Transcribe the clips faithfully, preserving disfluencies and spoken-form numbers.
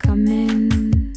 Come in,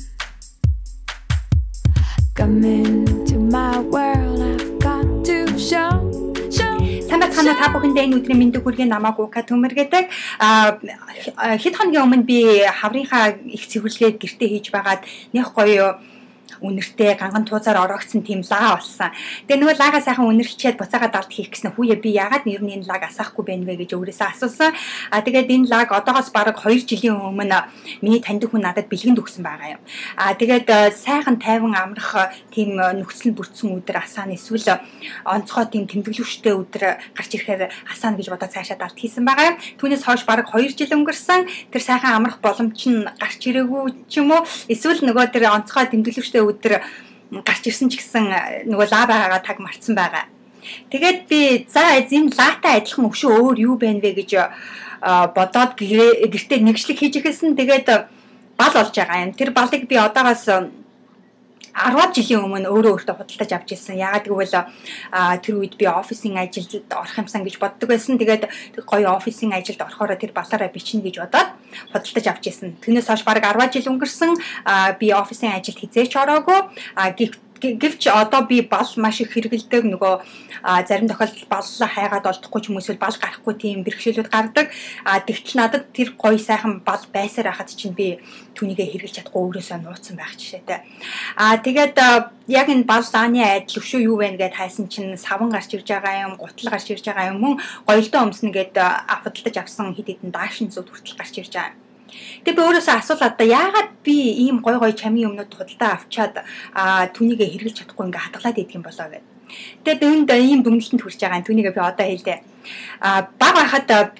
come into my world. I've got to show, show. Санаа цаана та бүхэндээ энэ өдрийн мэндийг хүргэе намайг Ука төмөргөдөг. А хэд хоногийн өмнө би хаврынхаа их цэвэрлэгээ гэртээ хийж байгаад нэх гоё үнэртэй ганган туузаар ороогдсон тийм лаа болсон. Тэгээ нөгөө лагаа сайхан үнэрлчээд буцаагаад далд хийх гэсэн хүүе би яагаад нэр нь энэ лаг асаахгүй байна вэ гэж өөрөөсөө асуусан. А тэгээд энэ лаг одоогоос бараг хоёр жилийн өмнө миний таньдаг хүн надад бэлгэнд өгсөн байгаа юм. А тэгээд сайхан тайван амрах тийм нөхцөл бүрдсэн өдөр асаана эсвэл онцгой тийм тэмдэглэвчтэй өдөр гарч ирэхээр асаана гэж бодоод цаашаа далд хийсэн байгаа юм. Түүнээс хойш бараг хоёр жил өнгөрсөн. Тэр сайхан амрах боломж нь гарч ирээгүй ч юм уу эсвэл нөгөө тэр онцгой тэмдэглэвчтэй өдөр гарч ирсэн ч гэсэн нөгөө лаа байгаагаа таг марцсан байгаа. Тэгээд би за энэ лаатай адилхан өшөө өөр юу байна вэ гэж бодоод гэртээ нэгжлэг хийж ихэсэн. Тэгээд бал болж байгаа юм. Тэр балыг би одоогоос арваад жилийн өмнө өөрөө өөртөө худалдаж авч ирсэн. Яагаад гэвэл тэр үед би офисын ажилд орох юмсан гэж боддог байсан. Тэгээд гоё офисын ажилд орохоор тэр балаараа бичнэ гэж бодоод худалдаж авч ирсэн. Түүнээс хойш бараг арваад жил өнгөрсөн. Би офисын ажилд хизээч ороогүй. Гэвч одоо би бал маш их хэрэгэлдэг. Нөгөө зарим тохиолдолд бал хайгаад олдохгүй ч юм эсвэл бал гарахгүй тийм бэрхшээлүүд гардаг. А тэгтэл надад тэр гоё сайхан бал байсаар хахад чинь би түүнийгээ хэрэглэж чадахгүй өөрөөсөө нууцсан байх жишээтэй. А тэгээд яг энэ бал лааны адил өшөө юу вэ гэдээ хайсан чинь саван гарч ирж байгаа юм, гутал гарч ирж байгаа юм, мөн гоёлдоо өмснө гэд худалдаж авсан хэд хэдэн даашинзаа хүртэл гарч ирж байгаа юм. Тэгээ би өөрөөсөө асуулаад да яагаад би ийм гой гой чамийн өмнөд худалдаа авчаад түүнийгээ хэрэглэж чадахгүй ингээ хадгалаад идэх юм болоо гэд. Тэгээд үүнд ийм дүгнэлтэнд хүрч байгаа юм. Түүнийгээ би одоо хэлээ. А баг байхад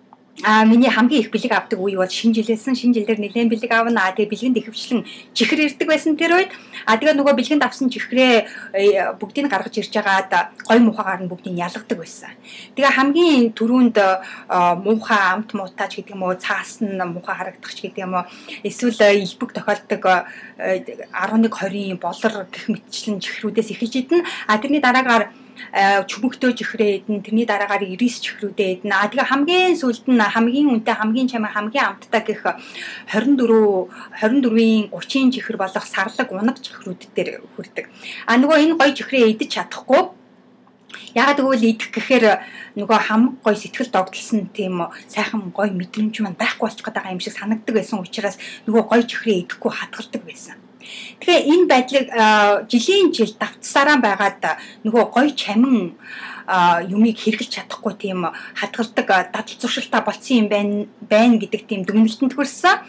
А миний хамгийн их бэлэг авдаг үе бол шинэ жилээсэн. Шинэ жилээр нэлээд бэлэг авна. А тэгээ бэлгэнд ихэвчлэн чихэр ирдэг байсан тэр үед. А тэгээ нөгөө бэлгэнд авсан чихрээ бүгдийг гаргаж ирж байгаад гой муухагаар нь бүгдийг ялгадаг байсан. Тэгээ хамгийн түрүүнд муухай амт муутаач гэдэг юм уу, цаас нь муухай харагдах ч гэдэг юм уу, эсвэл илбэг тохиолдог арван нэг хорийн болор гэх мэтчлэн чихрүүдээс эхэлж идэнэ. А тэрний дараагаар чүмхтөө чихрээ эдэн, тэрний дараагаар ирис чихрүүдээ эдэн. А тэгээ хамгийн сүүлд нь хамгийн үнэтэй, хамгийн чамаа, хамгийн амттай гэх хорин дөрөв хорин дөрвийн гучин чихэр болох сарлаг унаг чихрүүд дээр хүрдэг. А нөгөө энэ гоё чихрээ идэж чадахгүй. Яагаад гэвэл идэх гэхээр нөгөө хамаг гоё сэтгэл догдолсон тийм сайхан гоё мэдрэмж маань байхгүй болчих гээд байгаа юм шиг санагддаг байсан учраас нөгөө гоё чихрээ идэхгүй хадгалдаг байсан. Тэгэхээр энэ байдлыг жилийн жил давтсараа байгаад нөгөө гоё чамин юмыг хэрэглэж чадахгүй тийм хадгалдаг дадал зуршилтаа болцсон юм байна байна гэдэг тийм дүгнэлтэнд хүрсэн.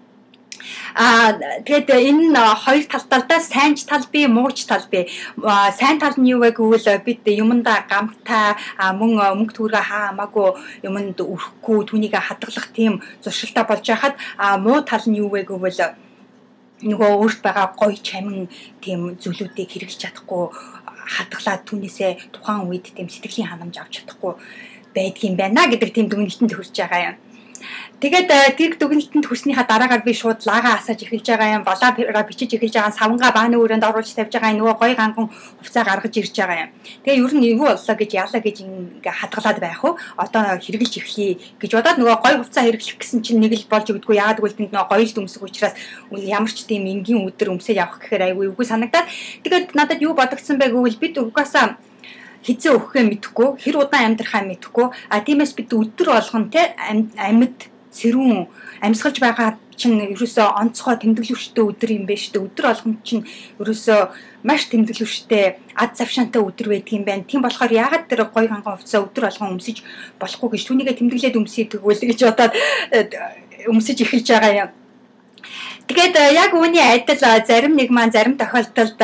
А тэгээд энэ хоёр талтай сайн тал бий, мууч тал бий. Сайн тал нь юу вэ гэвэл бид юмдаа гамтай мөн мөнгө төгрөгөө хаа хамаагүй юмд өрөхгүй түүнийг хадгалах тийм зуршилтаа болж байхад муу тал нь юу вэ гэвэл нөгөө өөрт байгаа гоё чамин тийм зүйлүүдийг хэрэглэж чадахгүй хадгалаад түүнээсээ тухайн үед тийм сэтгэлийн ханамж авч чадахгүй байдгийн байна гэдэг тийм дүгнэлтэнд хүрч байгаа юм. Тэгээд тэр дүгнэлтэнд хүрснийхаа дараагаар би шууд лагаа асааж эхэлж байгаа юм. Балаараа бичиж эхэлж байгаа савнгаа бааны өрөөнд оруулж тавьж байгаа нөгөө гоё ганган хувцаа гаргаж ирж байгаа юм. Тэгээ ер нь юу боллоо гэж яалаа гэж ингээ хадгалаад байх уу? Одоо хэрэглэж эхлэе гэж бодоод нөгөө гоё хувцаа хэрэглэх гэсэн чинь нэг л болж өгдөггүй. Яагаад гэвэл тэнд нөгөө гоёлд өмсөх учраас ямар ч тийм энгийн өдөр өмсөж явах гэхээр айгүй үгүй санагдаад. Тэгээд надад юу бодогдсон бэ гэвэл бид угаасаа хизээ өгөхөө мэдэхгүй, хэр удаан амьдрахаа мэдэхгүй. А тиймээс бид өдөр болгон те амьд сэрүүн амьсгалж байгаа чинь ерөөсөө онцгой тэмдэглэвчтэй өдөр юм байна шүү дээ. Өдөр болгон чинь ерөөсөө маш тэмдэглэвчтэй ад завшаантай өдөр байдаг юм байна. Тийм болохоор яагаад тэр гоё ганган хувцас өдөр болгон өмсөж болохгүй гэж түүнийгээ тэмдэглээд өмсөе тэгвэл гэж бодоод өмсөж эхэлж байгаа юм. Тэгээд яг үүний адил зарим нэг маань зарим тохиолдолд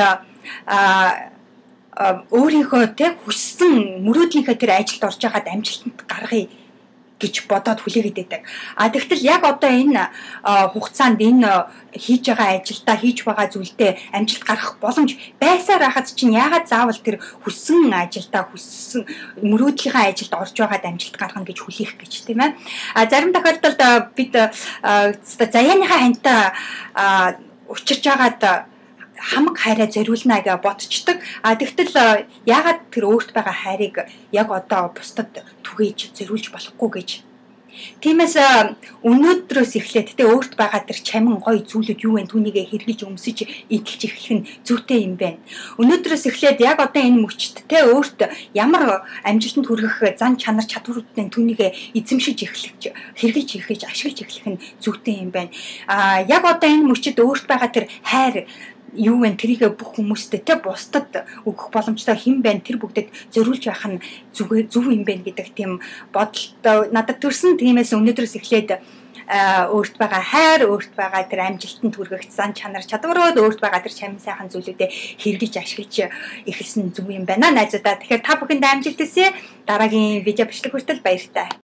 а өөрийнхөө тэг хүссэн мөрөөдлийнхөө тэр ажилд орж байгаад амжилтанд гаргая гэж бодоод хүлээгээд байдаг. А тэгтэл яг одоо энэ хугацаанд энэ хийж байгаа ажилдаа хийж байгаа зүйлдээ амжилт гарах боломж байсаар хахад чинь яагаад заавал тэр хүссэн ажилдаа хүссэн мөрөөдлийнхаа ажилд орж байгаад амжилт гаргана гэж хүлээх гэж тийм ээ. А зарим тохиолдолд бид заяаныхаа хантай учирч байгаад хамаг хайраа зориулнаа гэж бодцдог. А тэгтэл яагаад тэр өөрт байгаа хайрыг яг одоо бусдад түгээж зориулж болохгүй гэж. Тиймээс өнөөдрөөс эхлээд тэ өөрт байгаа тэр чамин гоё зүйлүүд юу вэ? Түүнийгээ хэрэгж өмсөж идэлж эхлэх нь зүйтэй юм байна. Өнөөдрөөс эхлээд яг одоо энэ мөчт тэ өөрт ямар амжилтанд хүрэх зан чанар чадваруудтай түүнийгээ эзэмшиж эхлэх, хэрэгж эхлэж, ашиглаж эхлэх нь зүйтэй юм байна. А яг одоо энэ мөчид өөрт байгаа тэр хайр юу вэ? Тэрийг бүх хүмүүстэй тэ бусдад өгөх боломжтой хэн байна? Тэр бүгдэд зориулж байх нь зөв зөв юм байна гэдэг тийм бодолтой надад төрсөн. Тиймээс өнөөдрөөс эхлээд өөрт байгаа хайр, өөрт байгаа тэр амжилтанд хүргэх зан чанар чадварууд, өөрт байгаа тэр чамин сайхан зүйлүүдээ хэрэгж ашиглаж эхэлсэн зөв юм байна найзуудаа. Тэгэхээр та бүхэнд амжилт хүсье. Дараагийн видео бичлэг хүртэл баяртай.